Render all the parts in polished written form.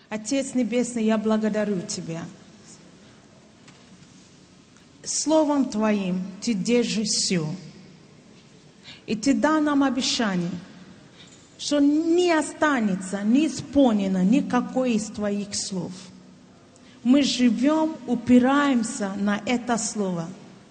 Отец Небесный, я благодарю Тебя. Словом Твоим Ты держишь все. И Ты дал нам обещание, что не останется, не исполнено никакое из Твоих слов. Мы живем, упираемся на это слово.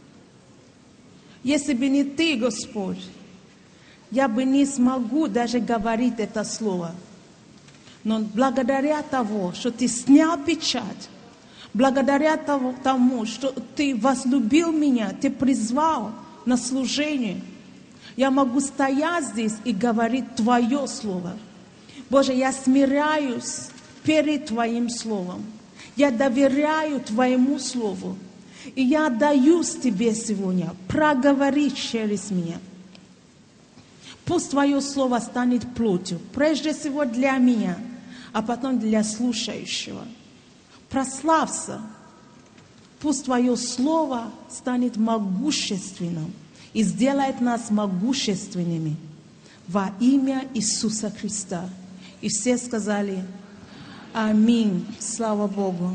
Если бы не Ты, Господь, я бы не смогу даже говорить это слово. Но благодаря тому, что Ты снял печать, благодаря тому, что Ты возлюбил меня, Ты призвал на служение, я могу стоять здесь и говорить Твое Слово. Боже, я смиряюсь перед Твоим Словом. Я доверяю Твоему Слову. И я отдаюсь Тебе сегодня проговорить через меня. Пусть Твое Слово станет плотью, прежде всего для меня, а потом для слушающего. Прославься. Пусть Твое Слово станет могущественным и сделает нас могущественными во имя Иисуса Христа. И все сказали аминь. Слава Богу.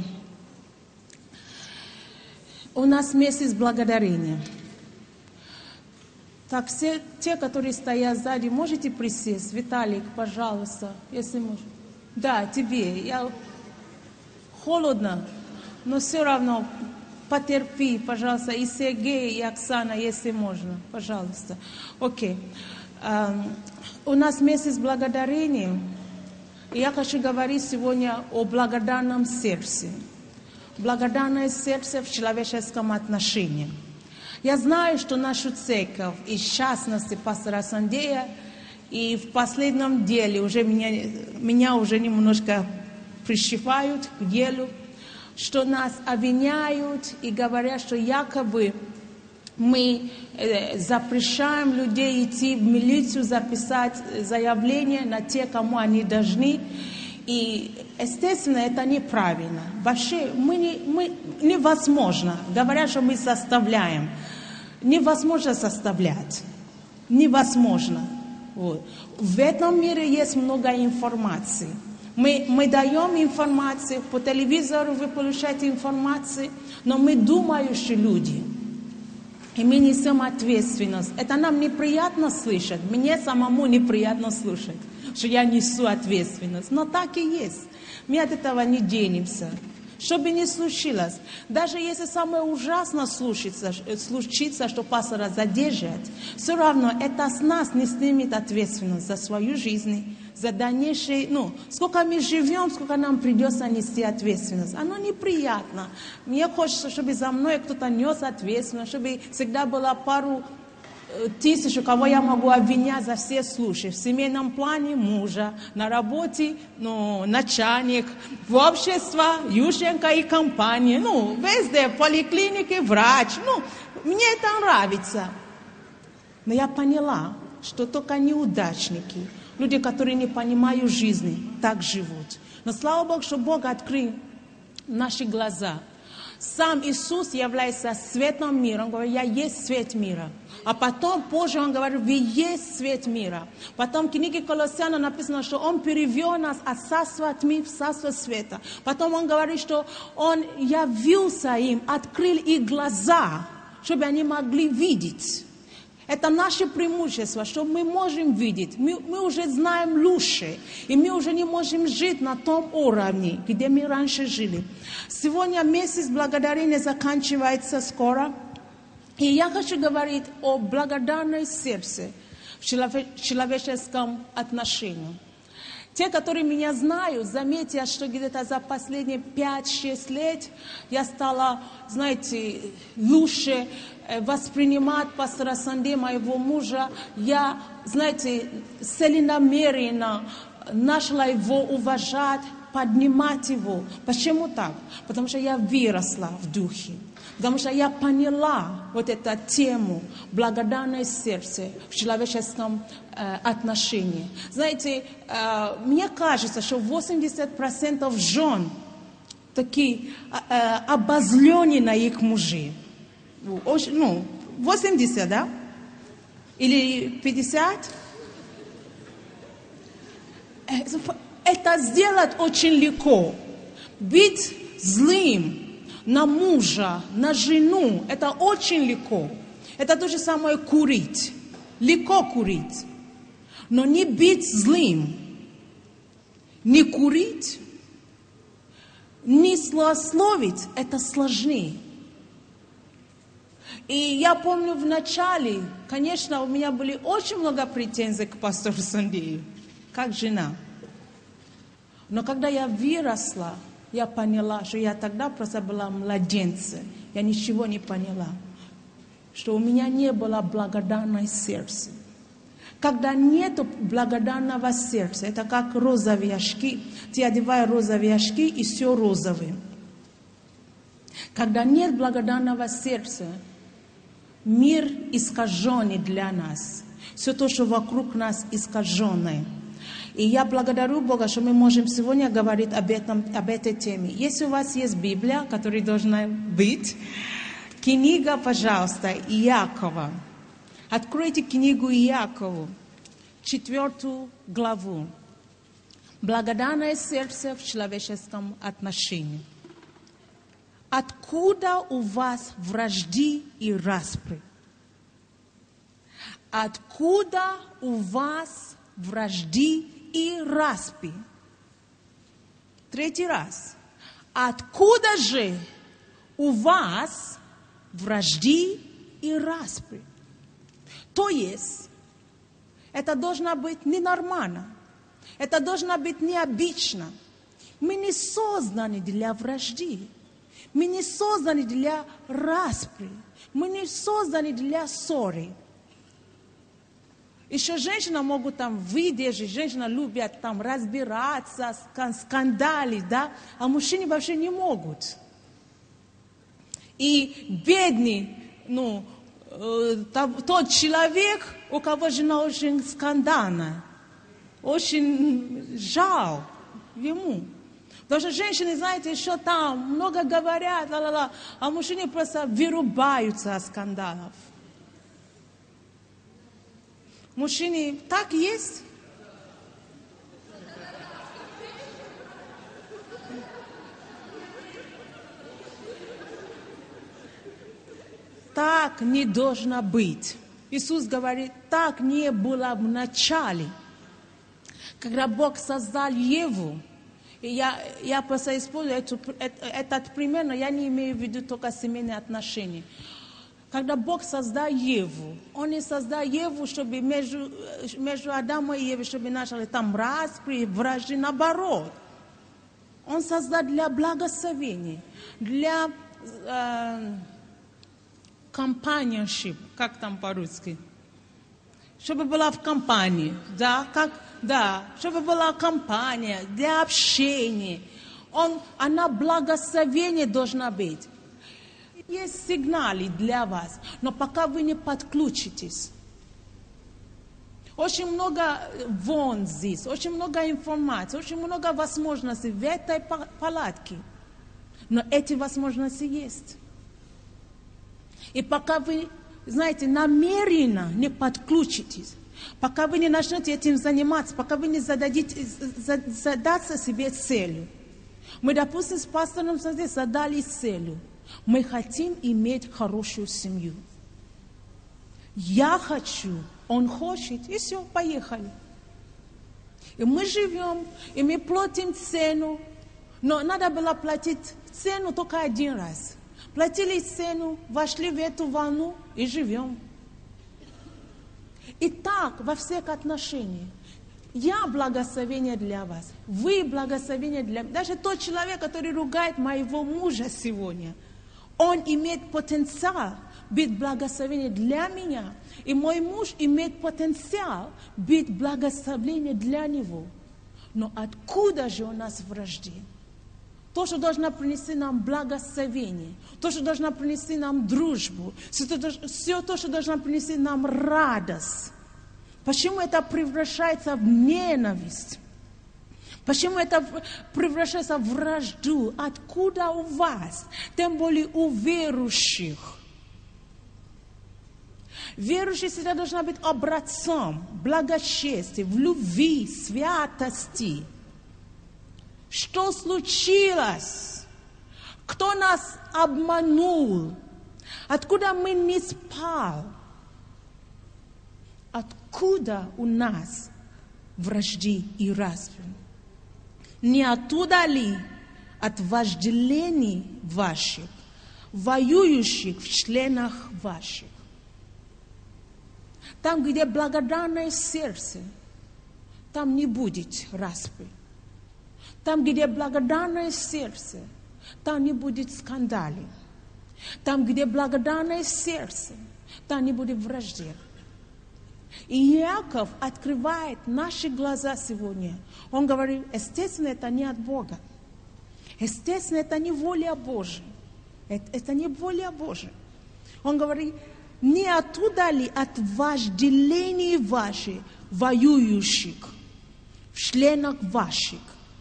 У нас месяц благодарения. Так, все те, которые стоят сзади, можете присесть? Виталик, пожалуйста, если можно. Да, тебе. Холодно, но все равно потерпи, пожалуйста. И Сергей, и Оксана, если можно. Пожалуйста. Окей. У нас месяц благодарения. И я хочу говорить сегодня о благодарном сердце. Благодарное сердце в человеческом отношении. Я знаю, что нашу церковь, и в частности пастора Сандея, и в последнем деле уже меня уже немножко пришивают к делу, что нас обвиняют и говорят, что якобы мы запрещаем людей идти в милицию, записать заявление на те, кому они должны. И, естественно, это неправильно. Вообще, невозможно. Говорят, что мы составляем. Невозможно составлять. Невозможно. Вот. В этом мире есть много информации. Мы даем информацию, по телевизору вы получаете информацию, но мы думающие люди. И мы несем ответственность. Это нам неприятно слышать. Мне самому неприятно слушать, что я несу ответственность. Но так и есть. Мы от этого не денемся. Что бы ни случилось, даже если самое ужасное случится, что пастора задержат, все равно это с нас не снимет ответственность за свою жизнь, за дальнейшее, сколько мы живем, сколько нам придется нести ответственность. Оно неприятно. Мне хочется, чтобы за мной кто-то нес ответственность, чтобы всегда было пару тысяч, кого я могу обвинять за все случаи. В семейном плане мужа, на работе начальник, в обществе Ющенко и компания, везде, в поликлинике врач. Мне это нравится. Но я поняла, что только неудачники, люди, которые не понимают жизни, так живут. Но слава Богу, что Бог открыл наши глаза. Сам Иисус является светом мира. Он говорит, я есть свет мира. А потом, позже он говорит, вы есть свет мира. Потом в книге Колоссянам написано, что он перевел нас от царства тьмы в царство света. Потом он говорит, что он явился им, открыл их глаза, чтобы они могли видеть. Это наше преимущество, что мы можем видеть. Мы уже знаем лучше. И мы уже не можем жить на том уровне, где мы раньше жили. Сегодня месяц благодарения заканчивается скоро. И я хочу говорить о благодарном сердце в человеческом отношении. Те, которые меня знают, заметят, что где-то за последние 5-6 лет я стала, лучше воспринимать пастора Санде, моего мужа. Я, целенамеренно начала его уважать, поднимать его. Почему так? Потому что я выросла в духе. Потому что я поняла вот эту тему благодарное сердце в человеческом отношении. Мне кажется, что 80% жен такие обозлены на их мужей. 80, да? Или 50? Это сделать очень легко. Быть злым на мужа, на жену, это очень легко. Это то же самое курить. Легко курить. Но не быть злым, не курить, не злословить, это сложнее. И я помню в начале, конечно, у меня были очень много претензий к пастору Сандею, как жена. Но когда я выросла, я поняла, что я тогда просто была младенцем. Я ничего не поняла. Что у меня не было благодарного сердца. Когда нет благодарного сердца, это как розовые очки. Ты одеваешь розовые очки, и все розовое. Когда нет благодарного сердца, мир искаженный для нас. Все то, что вокруг нас искаженное. И я благодарю Бога, что мы можем сегодня говорить об этой теме. Если у вас есть Библия, которая должна быть, книга, пожалуйста, Иакова. Откройте книгу Иакову, 4 главу. Благодарное сердце в человеческом отношении. Откуда у вас вражды и распри? Откуда у вас вражды и распри? 3 раз. Откуда же у вас вражды и распри? То есть, это должно быть ненормально. Это должно быть необычно. Мы не созданы для вражды. Мы не созданы для распри. Мы не созданы для ссоры. Еще женщины могут там выдержать, женщины любят там разбираться, скандалить, да? А мужчины вообще не могут. И бедный, тот человек, у кого жена очень скандальная, очень жал ему. Потому что женщины, знаете, еще там много говорят, а мужчины просто вырубаются от скандалов. Мужчины так есть? Так не должно быть. Иисус говорит, так не было в начале. Когда Бог создал Еву, и я просто использую этот пример, но я не имею в виду только семейные отношения. Когда Бог создал Еву, Он не создал Еву, чтобы между Адамом и Евой, чтобы начали там распри, вражды, наоборот. Он создал для благословения, для companionship, как там по-русски? Чтобы была в компании, чтобы была компания, для общения. Она благословение должна быть. Есть сигналы для вас, но пока вы не подключитесь. Очень много вон здесь, очень много информации, очень много возможностей в этой палатке. Но эти возможности есть. И пока вы, знаете, намеренно не подключитесь, пока вы не начнете этим заниматься, пока вы не задаться себе целью. Мы, допустим, с пастором задали целью. Мы хотим иметь хорошую семью. Я хочу, он хочет, и все, поехали. И мы живем, и мы платим цену, но надо было платить цену только один раз. Платили цену, вошли в эту волну и живем. И так во всех отношениях. Я благословение для вас. Вы благословение для меня. Даже тот человек, который ругает моего мужа сегодня, он имеет потенциал быть благословением для меня. И мой муж имеет потенциал быть благословением для него. Но откуда же у нас вражды? То, что должно принести нам благословение, то, что должно принести нам дружбу, все то, что должно принести нам радость. Почему это превращается в ненависть? Почему это превращается в вражду? Откуда у вас? Тем более у верующих. Верующие всегда должны быть образцом благочестия, в любви, святости. Что случилось? Кто нас обманул? Откуда мы не спали? Откуда у нас вражды и распри? Не оттуда ли от вожделений ваших, воюющих в членах ваших? Там, где благодарное сердце, там не будет распри. Там, где благодарное сердце, там не будет скандалов. Там, где благодарное сердце, там не будет вражды. И Иаков открывает наши глаза сегодня. Он говорит, естественно, это не от Бога. Естественно, это не воля Божия. Это не воля Божия. Он говорит, не оттуда ли от вожделений ваших, воюющих, в членах ваших?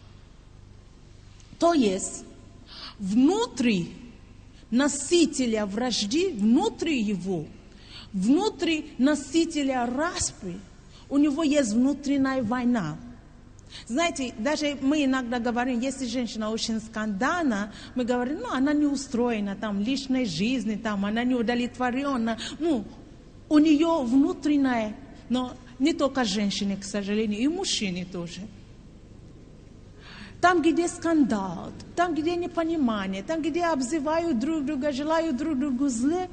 То есть, внутри носителя вражды, внутри его, внутри носителя распри, у него есть внутренняя война. Знаете, даже мы иногда говорим, если женщина очень скандальна, мы говорим, ну, она не устроена, там, личной жизни, там, она не удовлетворена. Ну, у нее внутренняя, но не только женщины, к сожалению, и мужчины тоже. Там, где скандал, там, где непонимание, там, где обзывают друг друга, желают друг другу зле,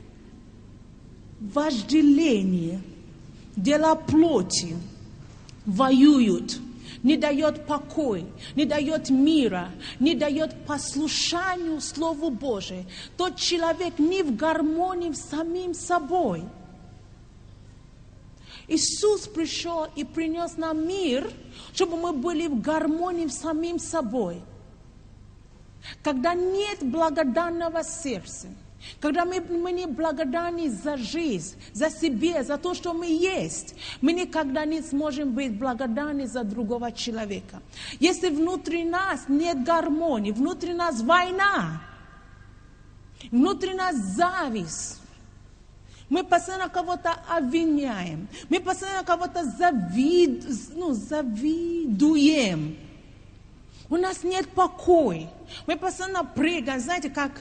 вожделение, дела плоти воюют, не дает покоя, не дает мира, не дает послушанию Слову Божию. Тот человек не в гармонии с самим собой. Иисус пришел и принес нам мир, чтобы мы были в гармонии с самим собой. Когда нет благодарного сердца, когда мы не благодарны за жизнь, за себя, за то, что мы есть, мы никогда не сможем быть благодарны за другого человека. Если внутри нас нет гармонии, внутри нас война, внутри нас зависть, мы постоянно кого-то обвиняем, мы постоянно кого-то завидуем. У нас нет покоя, мы постоянно прыгаем, знаете, как...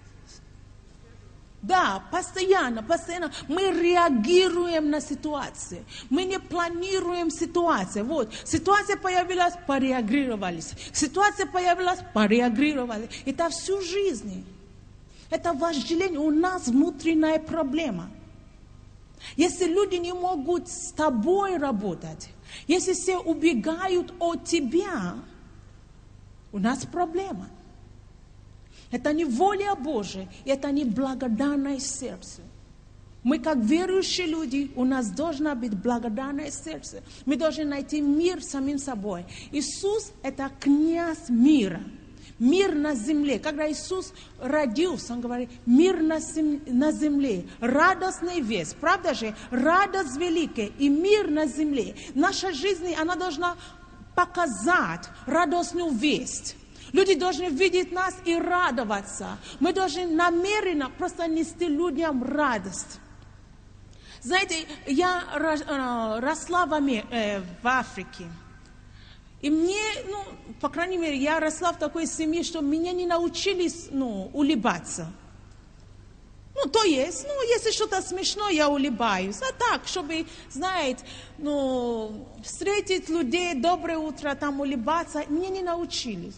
Да, постоянно мы реагируем на ситуацию. Мы не планируем ситуацию. Вот, ситуация появилась, пореагировались. Ситуация появилась, пореагировали. Это всю жизнь. Это вожделение. У нас внутренняя проблема. Если люди не могут с тобой работать, если все убегают от тебя, у нас проблема. Это не воля Божия, это не благодарное сердце. Мы, как верующие люди, у нас должно быть благодарное сердце. Мы должны найти мир самим собой. Иисус – это князь мира. Мир на земле. Когда Иисус родился, Он говорит, мир на земле. Радостная весть. Правда же? Радость великая и мир на земле. Наша жизнь, она должна показать радостную весть. Люди должны видеть нас и радоваться. Мы должны намеренно просто нести людям радость. Знаете, я росла в Африке. И мне, по крайней мере, я росла в такой семье, что меня не научились, улыбаться. То есть, если что-то смешное, я улыбаюсь. А так, чтобы, знаете, встретить людей, доброе утро, там улыбаться, мне не научились.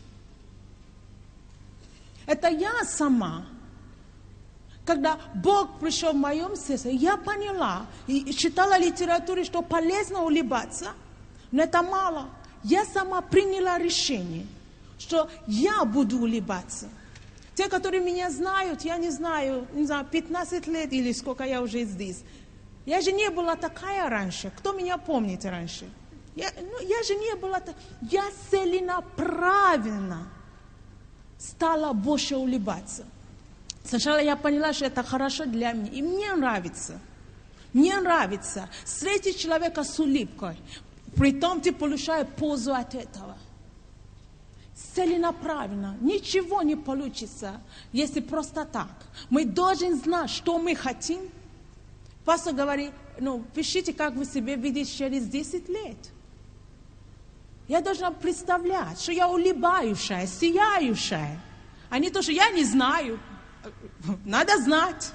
Это я сама. Когда Бог пришел в моем сердце, я поняла и читала литературу, что полезно улыбаться, но это мало. Я сама приняла решение, что я буду улыбаться. Те, которые меня знают, я не знаю, 15 лет или сколько я уже здесь. Я же не была такая раньше. Кто меня помнит раньше? Я же не была такая. Я целенаправленно стала больше улыбаться. Сначала я поняла, что это хорошо для меня. И мне нравится. Мне нравится встретить человека с улыбкой. Притом ты получаешь пользу от этого. Целенаправленно. Ничего не получится, если просто так. Мы должны знать, что мы хотим. Пастор говорит, пишите, как вы себя видите через 10 лет. Я должна представлять, что я улыбающая, сияющая. А не то, что я не знаю. Надо знать.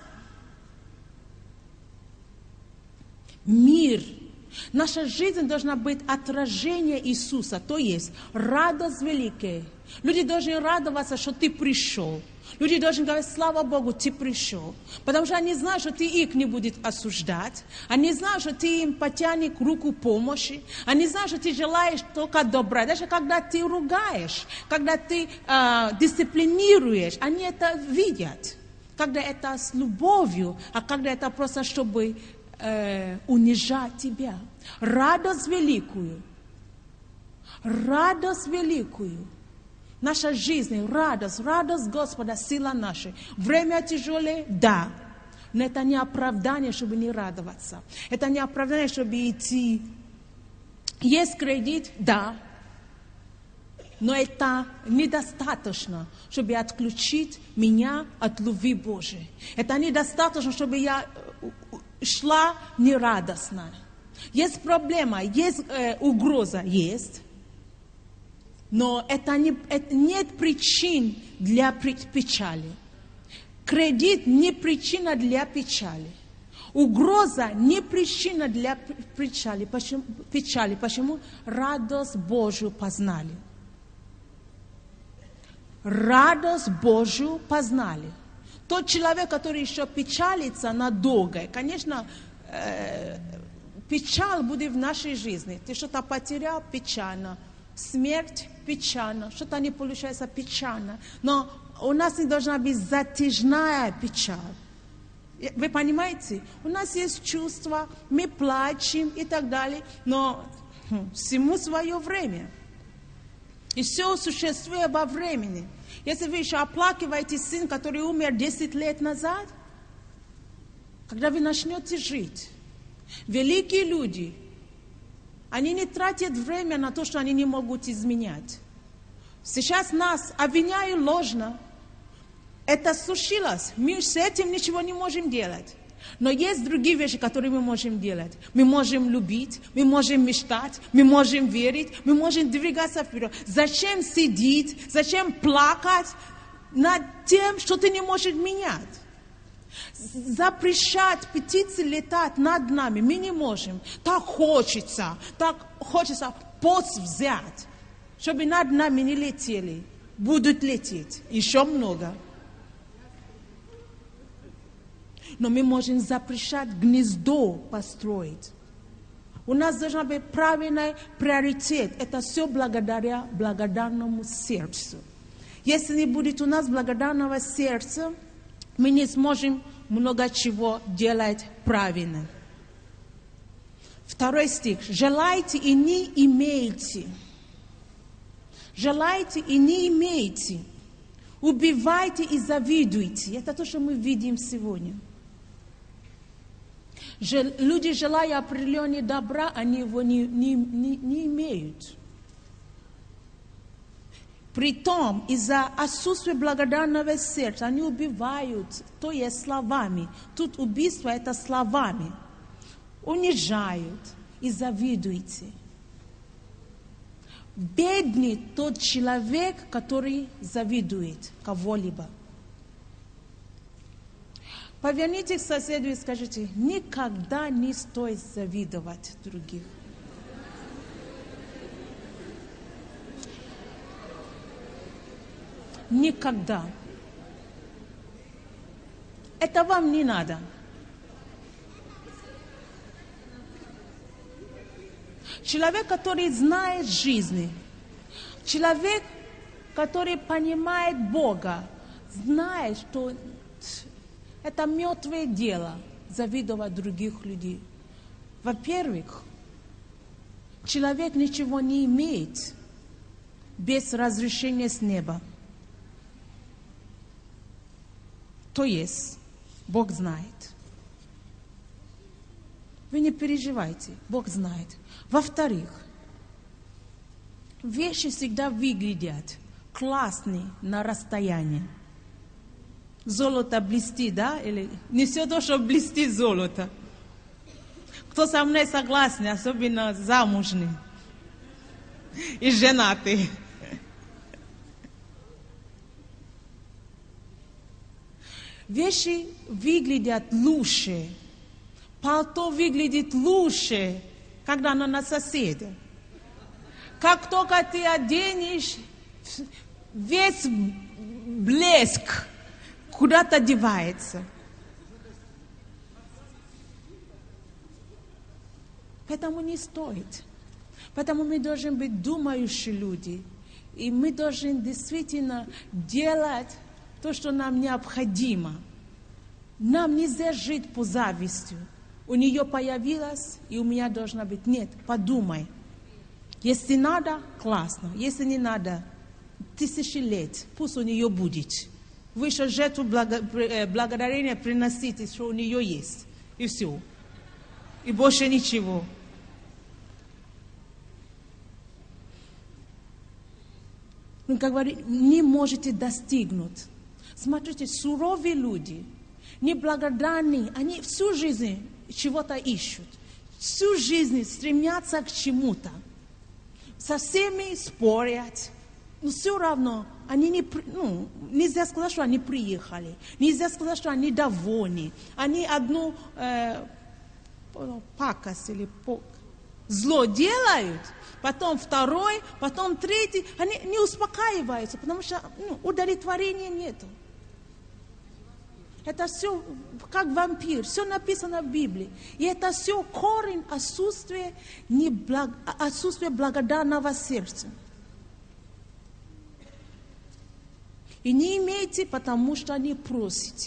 Мир. Наша жизнь должна быть отражением Иисуса, то есть радость великая. Люди должны радоваться, что ты пришел. Люди должны говорить, слава Богу, ты пришел. Потому что они знают, что ты их не будешь осуждать. Они знают, что ты им потянешь руку помощи. Они знают, что ты желаешь только добра. Даже когда ты ругаешь, когда ты дисциплинируешь, они это видят. Когда это с любовью, а когда это просто, чтобы унижать тебя. Радость великую. Радость великую. Наша жизнь, радость Господа, сила наша. Время тяжелое, да. Но это не оправдание, чтобы не радоваться. Это не оправдание, чтобы идти. Есть кредит, да. Но это недостаточно, чтобы отключить меня от любви Божией. Это недостаточно, чтобы я шла нерадостно. Есть проблема, есть угроза, есть. Но нет причин для печали. Кредит не причина для печали. Угроза не причина для печали. Почему? Радость Божию познали. Радость Божию познали. Тот человек, который еще печалится надолго, конечно, печаль будет в нашей жизни. Ты что-то потерял, печально. Смерть печально, что-то не получается печально. Но у нас не должна быть затяжная печаль. Вы понимаете? У нас есть чувства, мы плачем и так далее, но всему свое время. И все существует во времени. Если вы еще оплакиваете сына, который умер 10 лет назад, когда вы начнете жить, великие люди, они не тратят время на то, что они не могут изменять. Сейчас нас обвиняют ложно. Это случилось. Мы с этим ничего не можем делать. Но есть другие вещи, которые мы можем делать. Мы можем любить, мы можем мечтать, мы можем верить, мы можем двигаться вперед. Зачем сидеть, зачем плакать над тем, что ты не можешь менять? Запрещать птицы летать над нами мы не можем. Так хочется пост взять, чтобы над нами не летели. Будут лететь еще много. Но мы можем запрещать гнездо построить. У нас должен быть правильный приоритет. Это все благодаря благодарному сердцу. Если не будет у нас благодарного сердца, мы не сможем много чего делать правильно. 2 стих. Желайте и не имейте. Желайте и не имейте. Убивайте и завидуйте. Это то, что мы видим сегодня. Люди, желая определенного добра, они его не имеют. Притом, из-за отсутствия благодарного сердца, они убивают, то есть словами. Тут убийство – это словами. Унижают и завидуете. Бедный тот человек, который завидует кого-либо. Поверните к соседу и скажите, никогда не стоит завидовать других. Никогда. Это вам не надо. Человек, который знает жизни, человек, который понимает Бога, знает, что это мертвое дело завидовать других людей. Во-первых, человек ничего не имеет без разрешения с неба. То есть, Бог знает. Вы не переживайте, Бог знает. Во-вторых, вещи всегда выглядят классные на расстоянии. Золото блестит, да? Или не все то, что блестит золото. Кто со мной согласен, особенно замужний? и женатый. Вещи выглядят лучше. Пальто выглядит лучше, когда оно на соседа. Как только ты оденешь, весь блеск куда-то девается. Поэтому не стоит. Поэтому мы должны быть думающие люди. И мы должны действительно делать то, что нам необходимо. Нам нельзя жить по зависти. У нее появилось, и у меня должна быть. Нет, подумай. Если надо, классно. Если не надо, 1000 лет, пусть у нее будет. Вы еще жертву благодарения приносите, что у нее есть. И все. И больше ничего. Вы, как говорите, не можете достигнуть. Смотрите, суровые люди, неблагодарные, они всю жизнь чего-то ищут. Всю жизнь стремятся к чему-то. Со всеми спорят. Но все равно они нельзя сказать, что они приехали. Нельзя сказать, что они довольны. Они одну пакость или зло делают, потом второй, потом третий. Они не успокаиваются, потому что удовлетворения нету. Это все как вампир, все написано в Библии. И это все корень отсутствия благодарного сердца. И не имейте, потому что не просите.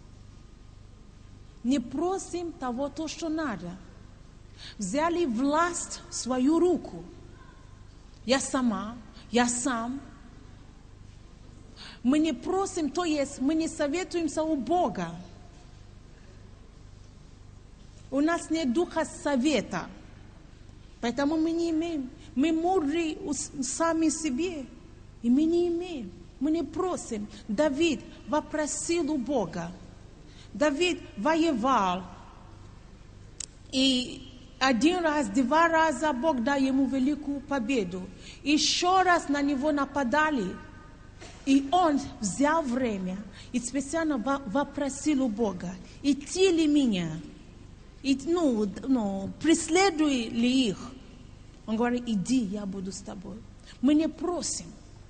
Не просим того, то, что надо. Взяли власть в свою руку. Я сама, я сам. Мы не просим, то есть мы не советуемся у Бога. У нас нет духа совета. Поэтому мы не имеем. Мы мудры сами себе. И мы не имеем. Мы не просим. Давид вопросил у Бога. Давид воевал. И 1 раз, 2 раза Бог дал ему великую победу. Еще раз на него нападали. И он взял время и специально вопросил у Бога, идти ли меня, преследуй ли их. Он говорит, иди, я буду с тобой. Мы не просим.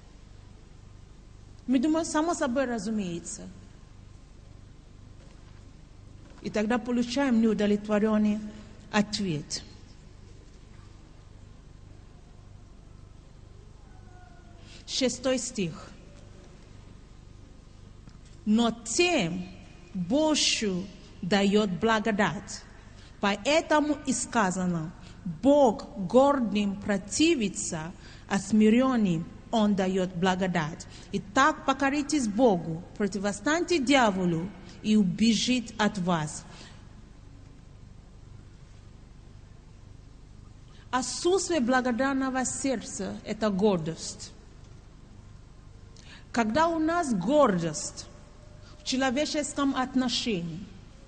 Мы думаем, само собой разумеется. И тогда получаем неудовлетворенный ответ. Шестой стих. Но тем большую дает благодать. Поэтому и сказано, Бог гордым противится, а смиренным Он дает благодать. Итак, покоритесь Богу, противостаньте дьяволу, и убежит от вас. Отсутствие благодарного сердца – это гордость. Когда у нас гордость в человеческом отношении,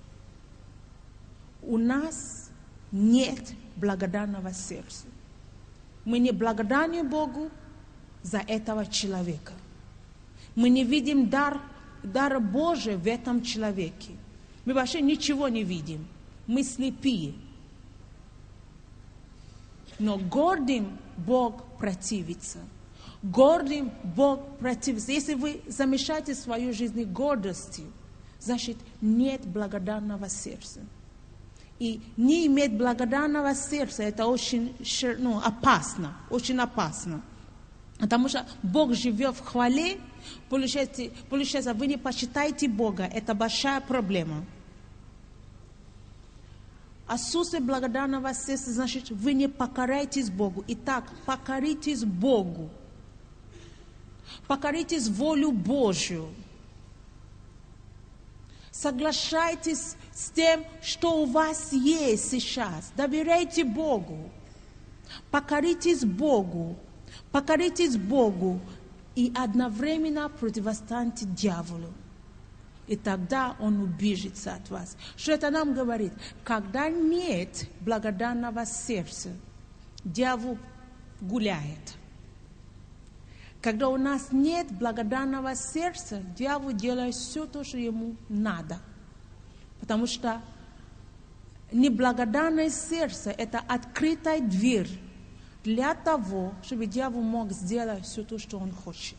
у нас нет благодарного сердца. Мы не благодарны Богу за этого человека. Мы не видим дара Божия в этом человеке. Мы вообще ничего не видим. Мы слепые. Но гордым Бог противится. Гордым Бог противится. Если вы замешаете свою жизнь гордостью, значит, нет благодарного сердца. И не иметь благодарного сердца, это очень опасно. Очень опасно. Потому что Бог живет в хвале, получается, вы не почитаете Бога. Это большая проблема. Отсутствие благодарного сердца, значит, вы не покоряетесь Богу. Итак, покоритесь Богу. Покоритесь волю Божью. Соглашайтесь с тем, что у вас есть сейчас. Доверяйте Богу. Покоритесь Богу. Покоритесь Богу и одновременно противостаньте дьяволу. И тогда он убежится от вас. Что это нам говорит? Когда нет благодарного сердца, дьявол гуляет. Когда у нас нет благодарного сердца, дьявол делает все то, что ему надо. Потому что неблагодарное сердце – это открытая дверь для того, чтобы дьявол мог сделать все то, что он хочет.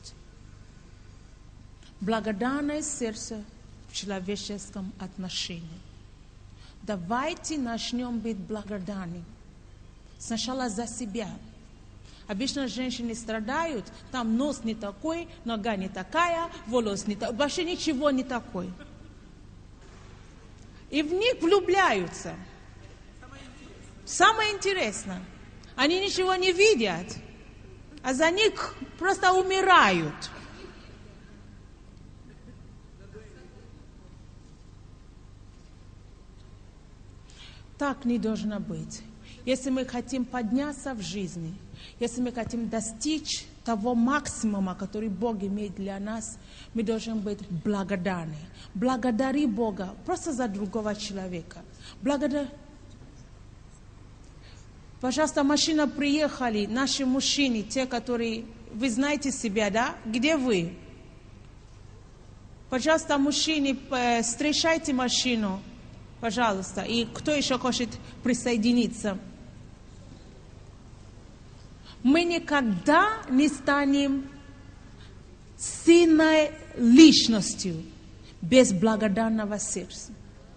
Благодарное сердце в человеческом отношении. Давайте начнем быть благодарными. Сначала за себя. Обычно женщины страдают, там нос не такой, нога не такая, волос не такой, вообще ничего не такой. И в них влюбляются. Самое интересное, они ничего не видят, а за них просто умирают. Так не должно быть. Если мы хотим подняться в жизни, если мы хотим достичь того максимума, который Бог имеет для нас, мы должны быть благодарны. Благодари Бога просто за другого человека. Пожалуйста, машина приехали, наши мужчины, те, которые... Вы знаете себя, да? Где вы? Пожалуйста, мужчины, встречайте машину. Пожалуйста. И кто еще хочет присоединиться? Мы никогда не станем сильной личностью без благодарного сердца.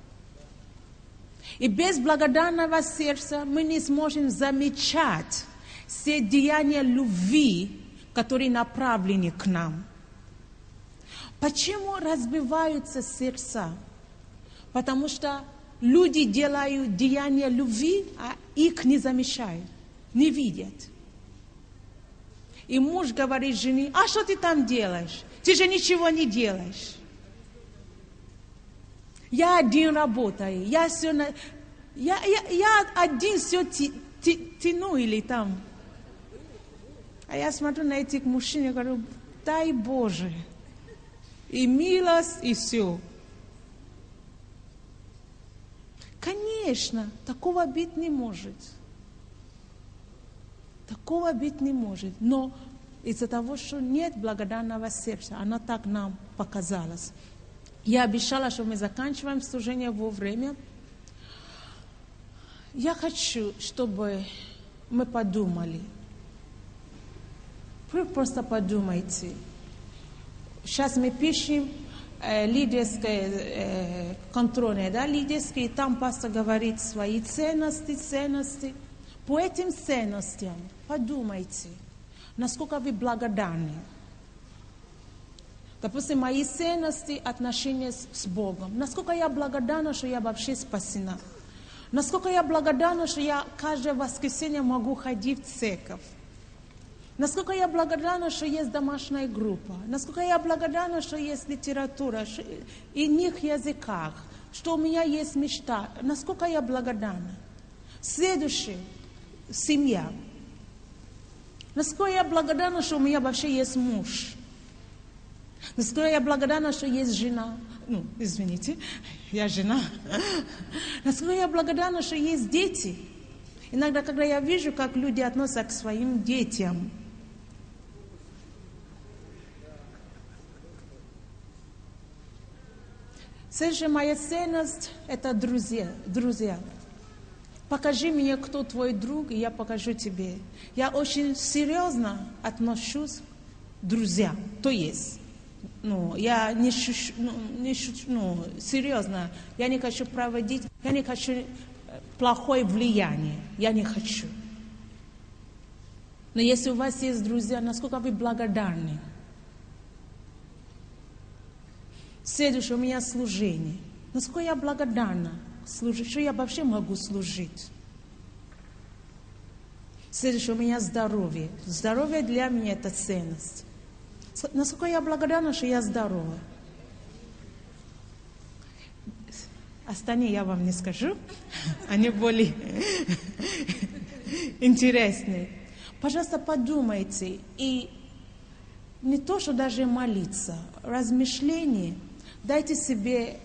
И без благодарного сердца мы не сможем замечать все деяния любви, которые направлены к нам. Почему разбиваются сердца? Потому что люди делают деяния любви, а их не замечают, не видят. И муж говорит жене: а что ты там делаешь? Ты же ничего не делаешь. Я один работаю, я один все тяну или там. А я смотрю на этих мужчин и говорю: дай Боже, и милость, и все. Конечно, такого быть не может. Такого быть не может. Но из-за того, что нет благодарного сердца, оно так нам показалось. Я обещала, что мы заканчиваем служение вовремя. Я хочу, чтобы мы подумали. Вы просто подумайте. Сейчас мы пишем лидерское контрольное, да, лидерское, и там пастор говорит свои ценности. По этим ценностям подумайте, насколько вы благодарны. Допустим, мои ценности, отношения с Богом. Насколько я благодарна, что я вообще спасена. Насколько я благодарна, что я каждое воскресенье могу ходить в церковь. Насколько я благодарна, что есть домашняя группа. Насколько я благодарна, что есть литература, и иных языках, что у меня есть мечта. Насколько я благодарна. Следующее. Семья. Насколько я благодарна, что у меня вообще есть муж. Насколько я благодарна, что есть жена. Извините, я жена. Насколько я благодарна, что есть дети. Иногда, когда я вижу, как люди относятся к своим детям. Следующая моя ценность – это друзья. Покажи мне, кто твой друг, и я покажу тебе. Я очень серьезно отношусь к друзьям. То есть, я не шучу, серьезно, я не хочу проводить, я не хочу плохое влияние, я не хочу. Но если у вас есть друзья, насколько вы благодарны? Следующее у меня служение. Насколько я благодарна, что я вообще могу служить. Следующее у меня здоровье. Здоровье для меня это ценность. Насколько я благодарна, что я здорова. Остальные я вам не скажу, они более интересные. Пожалуйста, подумайте, и не то, что даже молиться, размышление, дайте себе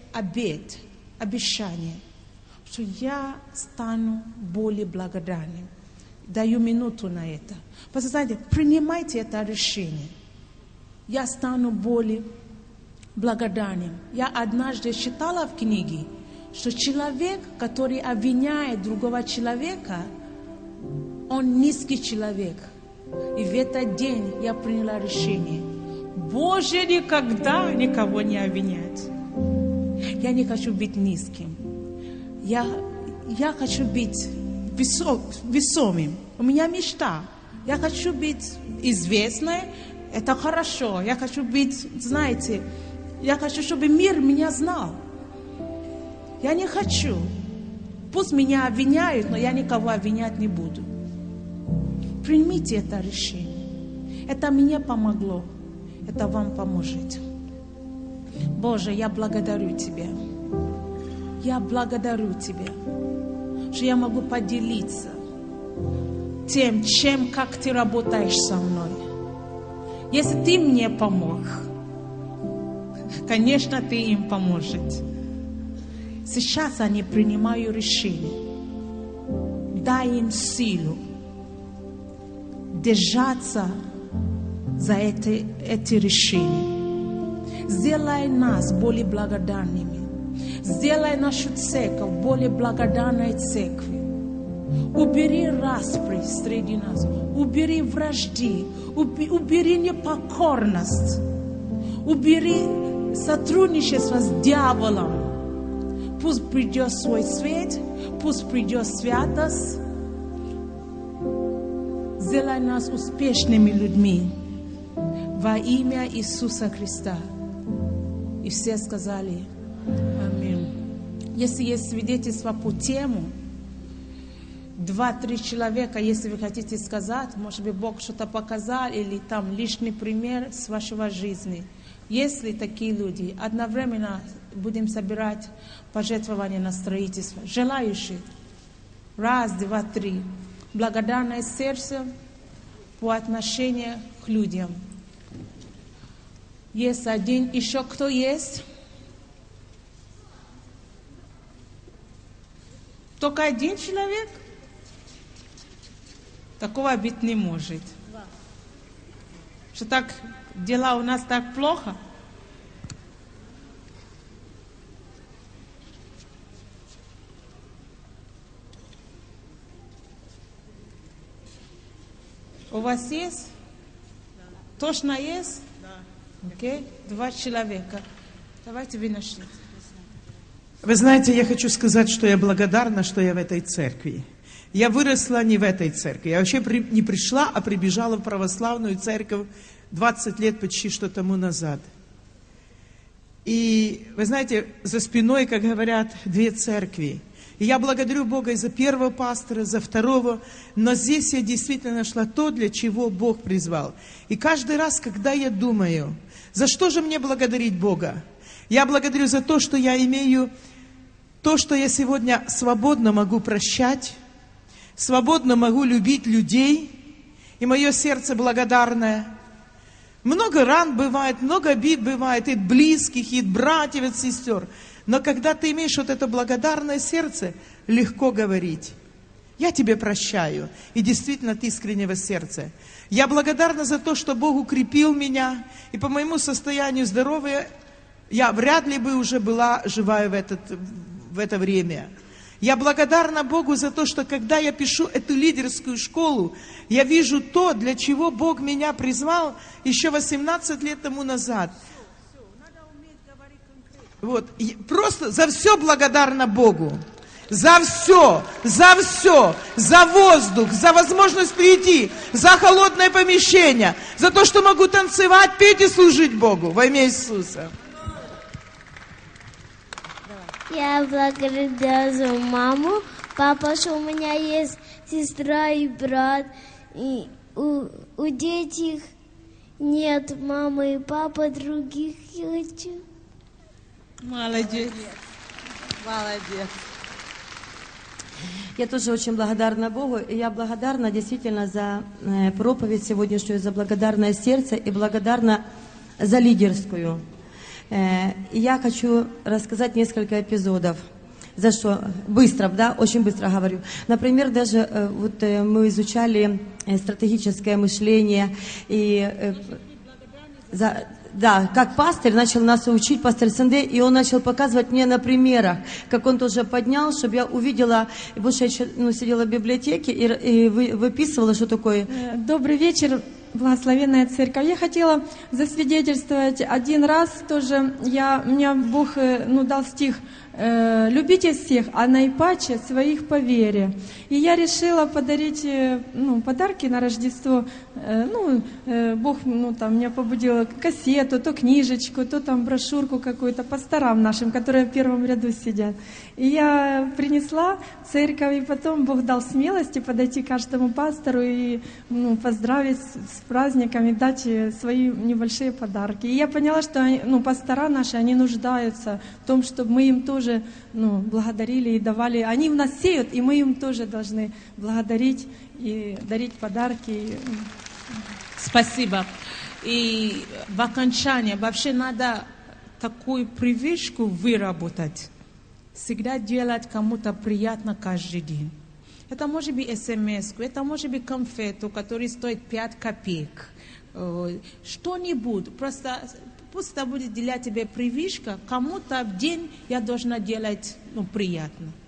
обещание, что я стану более благодарным. Даю минуту на это. Потому что, знаете, принимайте это решение. Я стану более благодарным. Я однажды читала в книге, что человек, который обвиняет другого человека, он низкий человек. И в этот день я приняла решение. Боже, никогда никого не обвинять. Я не хочу быть низким. Я хочу быть весомым. У меня мечта. Я хочу быть известной. Это хорошо. Я хочу быть, знаете, я хочу, чтобы мир меня знал. Я не хочу. Пусть меня обвиняют, но я никого обвинять не буду. Примите это решение. Это мне помогло. Это вам поможет. Боже, я благодарю Тебя. Я благодарю Тебя, что я могу поделиться тем, как Ты работаешь со мной. Если Ты мне помог, конечно, Ты им поможешь. Сейчас они принимают решение. Дай им силу держаться за эти решения. Сделай нас более благодарными. Сделай нашу церковь более благодарной церковью. Убери распри среди нас. Убери вражды. Убери непокорность. Убери сотрудничество с дьяволом. Пусть придет свой свет. Пусть придет святость. Сделай нас успешными людьми во имя Иисуса Христа. И все сказали аминь. Если есть свидетельство по тему, 2-3 человека, если вы хотите сказать, может быть, Бог что-то показал, или там личный пример с вашего жизни. Если такие люди, одновременно будем собирать пожертвования на строительство. Желающие. 1, 2, 3. Благодарное сердце по отношению к людям. Есть один. Еще кто есть? Только один человек? Такого быть не может. Что так дела у нас так плохо? У вас есть? Да. Точно есть? Да. Окей. 2 человека. Давайте вы нашли. Вы знаете, я хочу сказать, что я благодарна, что я в этой церкви. Я выросла не в этой церкви. Я вообще не пришла, а прибежала в православную церковь 20 лет почти что тому назад. И вы знаете, за спиной, как говорят, 2 церкви. И я благодарю Бога и за первого пастора, за второго. Но здесь я действительно нашла то, для чего Бог призвал. И каждый раз, когда я думаю, за что же мне благодарить Бога? Я благодарю за то, что я имею то, что я сегодня свободно могу прощать, свободно могу любить людей, и мое сердце благодарное. Много ран бывает, много обид бывает, и от близких, и от братьев, и от сестер. Но когда ты имеешь вот это благодарное сердце, легко говорить. Я тебе прощаю. И действительно от искреннего сердца. Я благодарна за то, что Бог укрепил меня. И по моему состоянию здоровья я вряд ли бы уже была живая в это время. Я благодарна Богу за то, что когда я пишу эту лидерскую школу, я вижу то, для чего Бог меня призвал еще 18 лет тому назад. Вот. Просто за все благодарна Богу. За все, за воздух, за возможность прийти, за холодное помещение, за то, что могу танцевать, петь и служить Богу во имя Иисуса. Я благодарю за маму, папа, что у меня есть сестра и брат, и у детей нет мамы и папы, других я хочу. Молодец. Молодец. Я тоже очень благодарна Богу, и я благодарна действительно за проповедь сегодняшнюю, за благодарное сердце и благодарна за лидерскую. И я хочу рассказать несколько эпизодов. За что? Быстро, да, очень быстро говорю. Например, даже мы изучали стратегическое мышление и да, как пастырь начал нас учить, пастырь Санде, и он начал показывать мне на примерах, как он тоже поднял, чтобы я увидела, потому что я сидела в библиотеке и выписывала, что такое. Добрый вечер, благословенная церковь. Я хотела засвидетельствовать один раз тоже, мне Бог дал стих «Любите всех, а наипаче своих по вере». И я решила подарить подарки на Рождество. Бог меня побудил кассету, то книжечку, то там брошюрку какую-то пасторам нашим, которые в первом ряду сидят. И я принесла в церковь, и потом Бог дал смелости подойти к каждому пастору и поздравить с праздниками, дать свои небольшие подарки. И я поняла, что пастора наши, они нуждаются в том, чтобы мы им тоже благодарили и давали. Они в нас сеют, и мы им тоже должны благодарить и дарить подарки. Спасибо. И в окончании вообще надо такую привычку выработать. Всегда делать кому-то приятно каждый день. Это может быть смс-ку, это может быть конфету, который стоит 5 копеек. Что-нибудь. Просто пусть это будет для тебя привычка. Кому-то в день я должна делать приятно.